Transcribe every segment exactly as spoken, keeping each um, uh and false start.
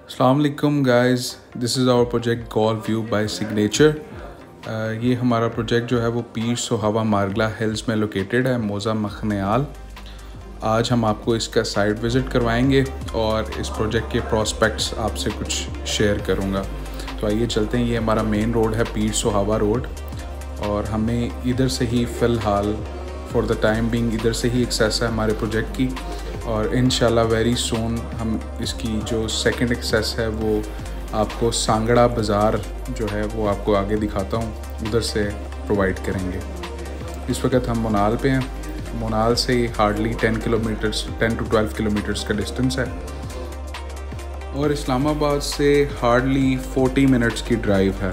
अस्सलाम वालेकुम guys, this is our project golf view by signature. ये हमारा प्रोजेक्ट जो है वो पीर सोहावा मारगला हिल्स में लोकेटेड है, मौज़ा मखनियाल। आज हम आपको इसका साइट विज़िट करवाएंगे और इस प्रोजेक्ट के प्रॉस्पेक्ट्स आपसे कुछ शेयर करूँगा। तो आइए चलते हैं। ये हमारा मेन रोड है, पीर सोहावा रोड, और हमें इधर से ही फ़िलहाल फॉर द टाइम बिंग इधर से ही एक्सेस है हमारे प्रोजेक्ट की, और इंशाल्लाह वेरी सून हम इसकी जो सेकंड एक्सेस है वो आपको सांगड़ा बाज़ार जो है वो आपको आगे दिखाता हूँ, उधर से प्रोवाइड करेंगे। इस वक्त हम मोनाल पे हैं। मोनाल से hardly ten kilometres ten to twelve kilometres का डिस्टेंस है, और इस्लामाबाद से हार्डली फोर्टी मिनट्स की ड्राइव है।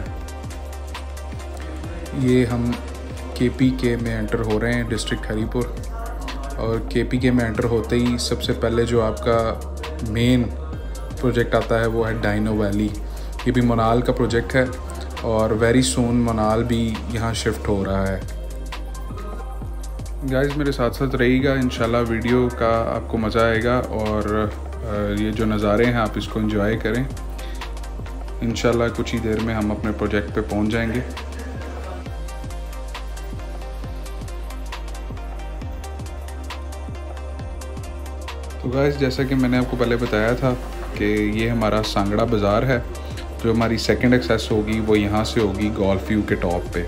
ये हम के पी के में एंटर हो रहे हैं, डिस्ट्रिक्ट हरीपुर। और के पी के में एंटर होते ही सबसे पहले जो आपका मेन प्रोजेक्ट आता है वो है डाइनो वैली। ये भी मोनाल का प्रोजेक्ट है, और वेरी सून मोनाल भी यहाँ शिफ्ट हो रहा है। गाइस मेरे साथ साथ रहिएगा, इंशाल्लाह वीडियो का आपको मज़ा आएगा, और ये जो नज़ारे हैं आप इसको एंजॉय करें। इंशाल्लाह कुछ ही देर में हम अपने प्रोजेक्ट पे पहुँच जाएंगे। तो गाइस जैसा कि मैंने आपको पहले बताया था कि ये हमारा सांगड़ा बाज़ार है। जो हमारी सेकंड एक्सेस होगी वो यहाँ से होगी गोल्फ व्यू के टॉप पे।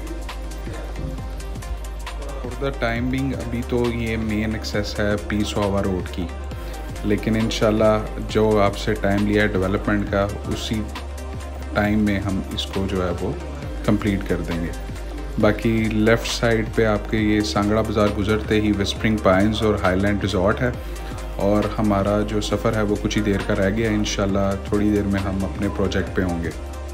फॉर द टाइम बिंग अभी तो ये मेन एक्सेस है पीर सोहावा रोड की, लेकिन इंशाल्लाह जो आपसे टाइम लिया है डेवलपमेंट का, उसी टाइम में हम इसको जो है वो कंप्लीट कर देंगे। बाकी लेफ़्ट साइड पे आपके ये सांगड़ा बाज़ार गुजरते ही विस्परिंग पाइन्स और हाईलैंड रिजॉर्ट है, और हमारा जो सफ़र है वो कुछ ही देर का रह गया। इंशाल्लाह थोड़ी देर में हम अपने प्रोजेक्ट पे होंगे।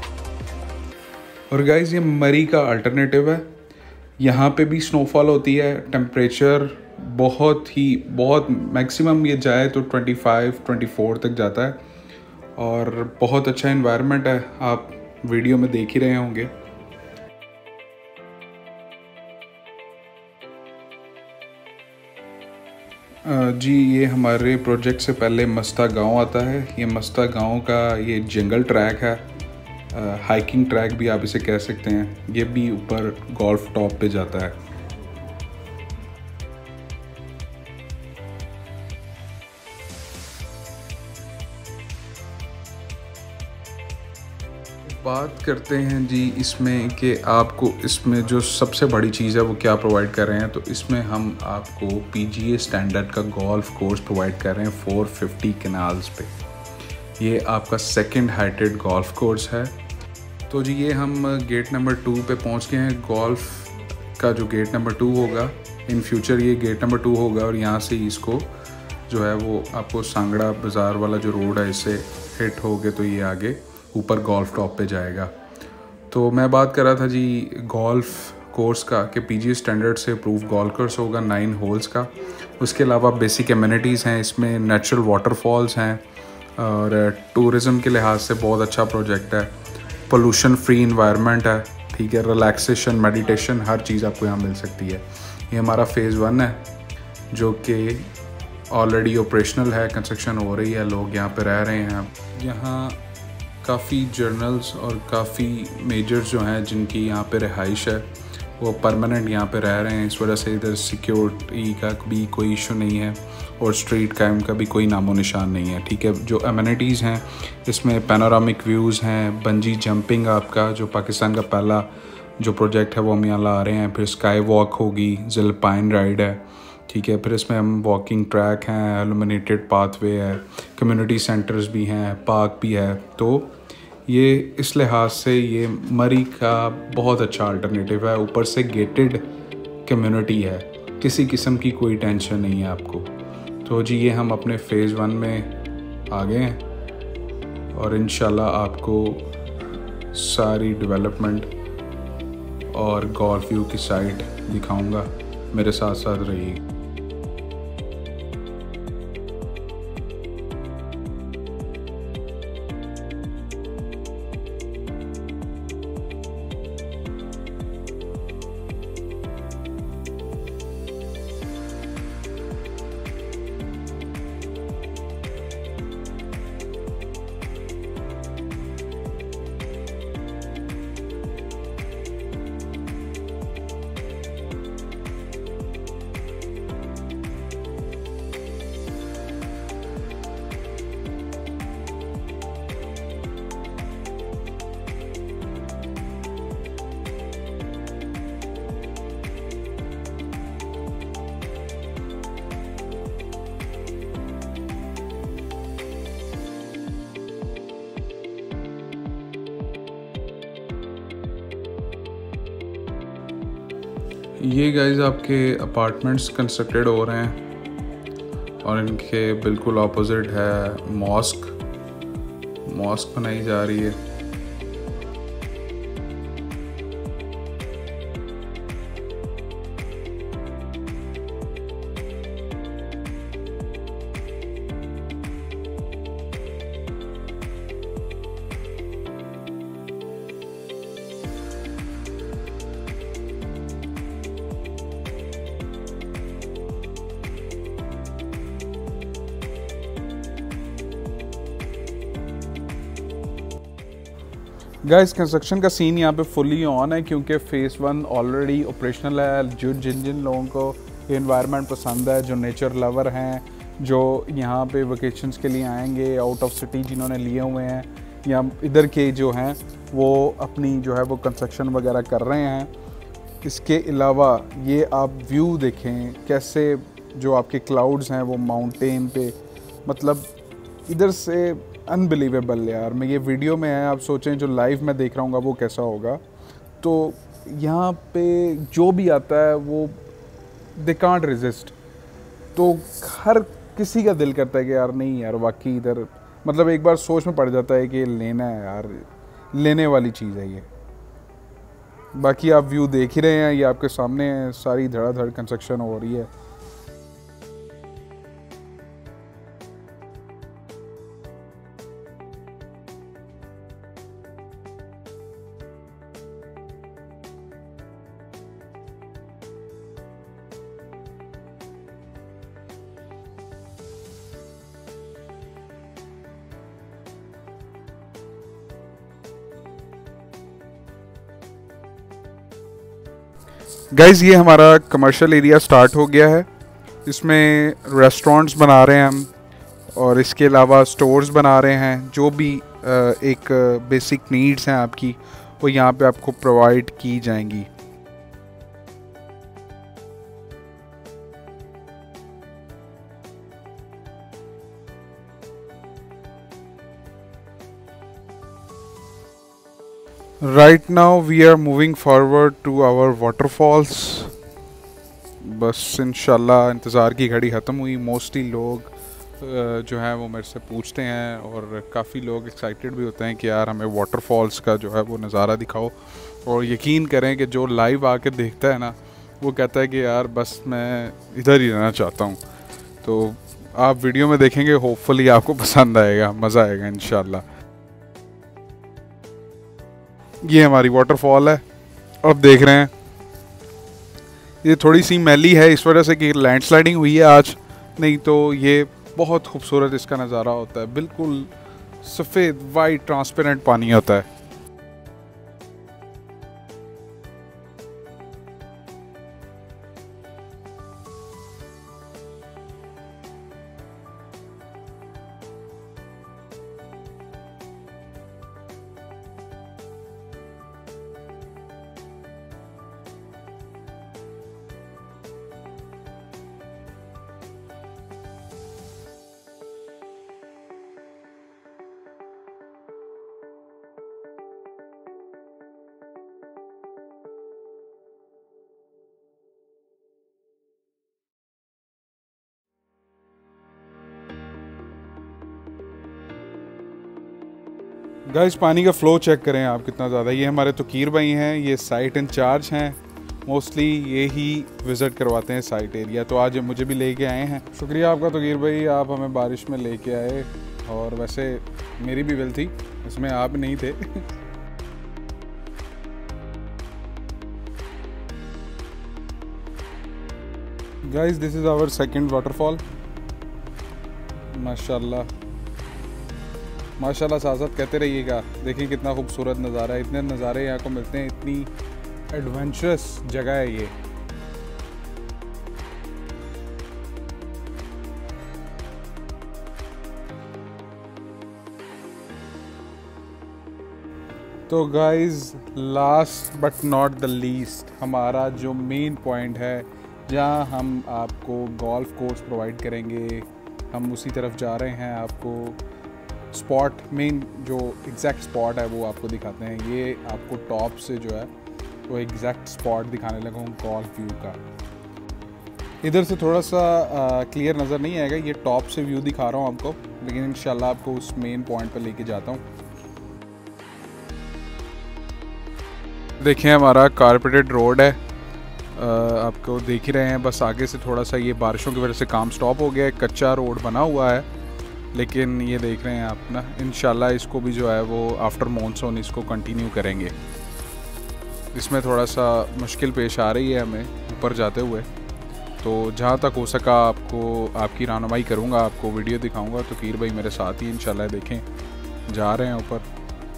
और गाइस ये मरी का अल्टरनेटिव है, यहाँ पे भी स्नोफॉल होती है। टेम्परेचर बहुत ही बहुत मैक्सिमम ये जाए तो ट्वेंटी फाइव ट्वेंटी फोर तक जाता है, और बहुत अच्छा इन्वायरमेंट है, आप वीडियो में देख ही रहे होंगे। जी ये हमारे प्रोजेक्ट से पहले मस्ता गांव आता है। ये मस्ता गांव का ये जंगल ट्रैक है, हाइकिंग ट्रैक भी आप इसे कह सकते हैं। ये भी ऊपर गोल्फ टॉप पे जाता है। बात करते हैं जी इसमें कि आपको इसमें जो सबसे बड़ी चीज़ है वो क्या प्रोवाइड कर रहे हैं। तो इसमें हम आपको पी जी ए स्टैंडर्ड का गोल्फ कोर्स प्रोवाइड कर रहे हैं फोर फिफ्टी कैनाल्स पे। ये आपका सेकंड हाइटेड गोल्फ कोर्स है। तो जी ये हम गेट नंबर टू पे पहुंच गए हैं। गोल्फ का जो गेट नंबर टू होगा, इन फ्यूचर ये गेट नंबर टू होगा, और यहाँ से इसको जो है वो आपको सांगड़ा बाज़ार वाला जो रोड है इससे हिट हो गए तो ये आगे ऊपर गोल्फ टॉप पे जाएगा। तो मैं बात कर रहा था जी गोल्फ कोर्स का कि पी जी ए स्टैंडर्ड से अप्रूव गोल्फ कोर्स होगा नाइन होल्स का। उसके अलावा बेसिक एमिनिटीज़ हैं, इसमें नेचुरल वाटरफॉल्स हैं, और टूरिज़म के लिहाज से बहुत अच्छा प्रोजेक्ट है। पोल्यूशन फ्री इन्वायरमेंट है, ठीक है। रिलैक्सेशन, मेडिटेशन, हर चीज़ आपको यहाँ मिल सकती है। ये हमारा फ़ेज़ वन है जो कि ऑलरेडी ऑपरेशनल है, कंस्ट्रक्शन हो रही है, लोग यहाँ पे रह रहे हैं। यहाँ काफ़ी जर्नल्स और काफ़ी मेजर्स जो हैं जिनकी यहाँ पे रिहाइश है वो परमानेंट यहाँ पे रह रहे हैं। इस वजह से इधर सिक्योरिटी का भी कोई इशू नहीं है, और स्ट्रीट क्राइम का भी कोई नामो निशान नहीं है, ठीक है। जो एमिनिटीज़ हैं इसमें पैनोरामिक व्यूज़ हैं, बंजी जंपिंग, आपका जो पाकिस्तान का पहला जो प्रोजेक्ट है वो हम यहाँ ला रहे हैं। फिर स्काई वॉक होगी, ज़िलपाइन राइड है, ठीक है। फिर इसमें हम वॉकिंग ट्रैक हैं, इल्यूमिनेटेड पाथवे है, कम्युनिटी सेंटर्स भी हैं, पार्क भी है। तो ये इस लिहाज से ये मरी का बहुत अच्छा अल्टरनेटिव है। ऊपर से गेटेड कम्युनिटी है, किसी किस्म की कोई टेंशन नहीं है आपको। तो जी ये हम अपने फ़ेज़ वन में आ गए हैं, और इंशाल्लाह आपको सारी डेवलपमेंट और गोल्फ व्यू की साइट दिखाऊंगा। मेरे साथ साथ रहिए। ये गाइस आपके अपार्टमेंट्स कंस्ट्रक्टेड हो रहे हैं और इनके बिल्कुल ऑपोजिट है मॉस्क मॉस्क बनाई जा रही है। गाइस कंस्ट्रक्शन का सीन यहाँ पे फुली ऑन है क्योंकि फ़ेज़ वन ऑलरेडी ऑपरेशनल है। जो जिन जिन लोगों को एनवायरनमेंट पसंद है, जो नेचर लवर हैं, जो यहाँ पे वेकेशंस के लिए आएंगे आउट ऑफ सिटी जिन्होंने लिए हुए हैं, या इधर के जो हैं वो अपनी जो है वो कंस्ट्रक्शन वगैरह कर रहे हैं। इसके अलावा ये आप व्यू देखें कैसे जो आपके क्लाउड्स हैं वो माउंटेन पे, मतलब इधर से अनबिलीवेबल यार। मैं ये वीडियो में है, आप सोचें जो लाइव में देख रहा हूँ वो कैसा होगा। तो यहाँ पे जो भी आता है वो दे कांट रेजिस्ट। तो हर किसी का दिल करता है कि यार नहीं यार वाकई इधर, मतलब एक बार सोच में पड़ जाता है कि लेना है यार, लेने वाली चीज़ है ये। बाकी आप व्यू देख ही रहे हैं, ये आपके सामने है, सारी धड़ाधड़ कंस्ट्रक्शन हो रही है। गाइज़ ये हमारा कमर्शियल एरिया स्टार्ट हो गया है। इसमें रेस्टोरेंट्स बना रहे हैं हम और इसके अलावा स्टोर्स बना रहे हैं। जो भी एक बेसिक नीड्स हैं आपकी वो यहाँ पे आपको प्रोवाइड की जाएंगी। Right now we are moving forward to our waterfalls. बस इंशाल्लाह इंतज़ार की घड़ी ख़त्म हुई। मोस्टली लोग जो हैं वो मेरे से पूछते हैं और काफ़ी लोग एक्साइटेड भी होते हैं कि यार हमें वाटरफॉल्स का जो है वो नज़ारा दिखाओ। और यकीन करें कि जो लाइव आके देखता है ना वो कहता है कि यार बस मैं इधर ही रहना चाहता हूँ। तो आप वीडियो में देखेंगे, होपफुली आपको पसंद आएगा, मज़ा आएगा इंशाल्लाह। ये हमारी वाटरफॉल है, अब देख रहे हैं। ये थोड़ी सी मैली है इस वजह से कि लैंडस्लाइडिंग हुई है आज, नहीं तो ये बहुत खूबसूरत इसका नज़ारा होता है। बिल्कुल सफ़ेद वाइट ट्रांसपेरेंट पानी होता है। गाइस पानी का फ़्लो चेक करें आप कितना ज़्यादा। ये हमारे तकीर भाई हैं, ये साइट इंचार्ज हैं। मोस्टली ये ही विज़िट करवाते हैं साइट एरिया, तो आज मुझे भी लेके आए हैं। शुक्रिया आपका तकीर भाई, आप हमें बारिश में लेके आए। और वैसे मेरी भी विल थी, इसमें आप नहीं थे। Guys this is our second waterfall. माशाल्लाह माशाल्लाह, साथ साथ कहते रहिएगा। देखिए कितना खूबसूरत नज़ारा है। इतने नज़ारे यहाँ को मिलते हैं, इतनी एडवेंचरस जगह है ये। तो guys last but not the least, हमारा जो मेन पॉइंट है जहाँ हम आपको गोल्फ कोर्स प्रोवाइड करेंगे, हम उसी तरफ जा रहे हैं। आपको स्पॉट, मेन जो एग्जैक्ट स्पॉट है वो आपको दिखाते हैं। ये आपको टॉप से जो है वो एग्जैक्ट स्पॉट दिखाने लगा हूँ गोल्फ व्यू का। इधर से थोड़ा सा क्लियर नज़र नहीं आएगा, ये टॉप से व्यू दिखा रहा हूँ आपको, लेकिन इंशाल्लाह आपको उस मेन पॉइंट पर लेके जाता हूँ। देखिए हमारा कारपेटेड रोड है, आ, आपको देख ही रहे हैं। बस आगे से थोड़ा सा ये बारिशों की वजह से काम स्टॉप हो गया है, कच्चा रोड बना हुआ है, लेकिन ये देख रहे हैं आप ना, इंशाल्लाह इसको भी जो है वो आफ्टर मॉनसून इसको कंटिन्यू करेंगे। इसमें थोड़ा सा मुश्किल पेश आ रही है हमें ऊपर जाते हुए, तो जहाँ तक हो सका आपको आपकी रहनुमाई करूँगा, आपको वीडियो दिखाऊँगा। तो कीर भाई मेरे साथ ही इंशाल्लाह देखें जा रहे हैं ऊपर।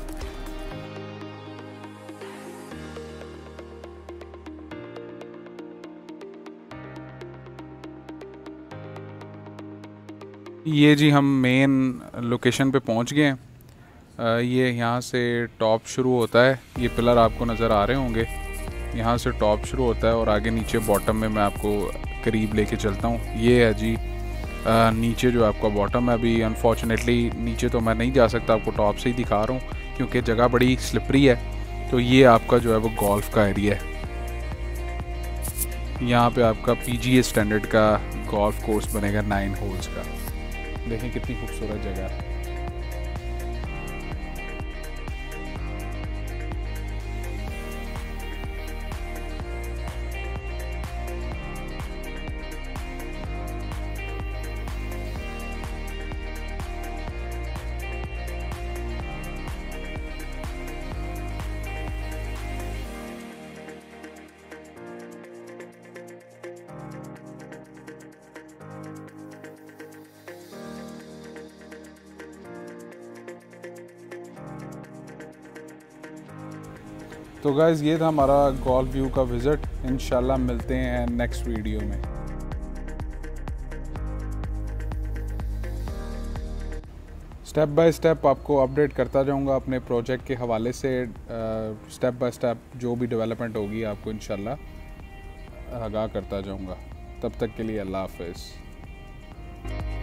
ये जी हम मेन लोकेशन पे पहुंच गए हैं। ये यहाँ से टॉप शुरू होता है, ये पिलर आपको नज़र आ रहे होंगे, यहाँ से टॉप शुरू होता है और आगे नीचे बॉटम में मैं आपको करीब लेके चलता हूँ। ये है जी आ, नीचे जो आपका बॉटम है। अभी अनफॉर्चुनेटली नीचे तो मैं नहीं जा सकता, आपको टॉप से ही दिखा रहा हूँ क्योंकि जगह बड़ी स्लिपरी है। तो ये आपका जो है वो गोल्फ का एरिया है। यहाँ पे आपका पीजीए स्टैंडर्ड का गोल्फ कोर्स बनेगा नाइन होल्स का। देखें कितनी खूबसूरत जगह है। तो गाइज़ ये था हमारा गोल्फ व्यू का विज़िट। इंशाल्लाह मिलते हैं नेक्स्ट वीडियो में। स्टेप बाय स्टेप आपको अपडेट करता जाऊंगा अपने प्रोजेक्ट के हवाले से। स्टेप बाय स्टेप जो भी डेवलपमेंट होगी आपको इंशाल्लाह आगाह करता जाऊंगा। तब तक के लिए अल्लाह हाफ़िज़।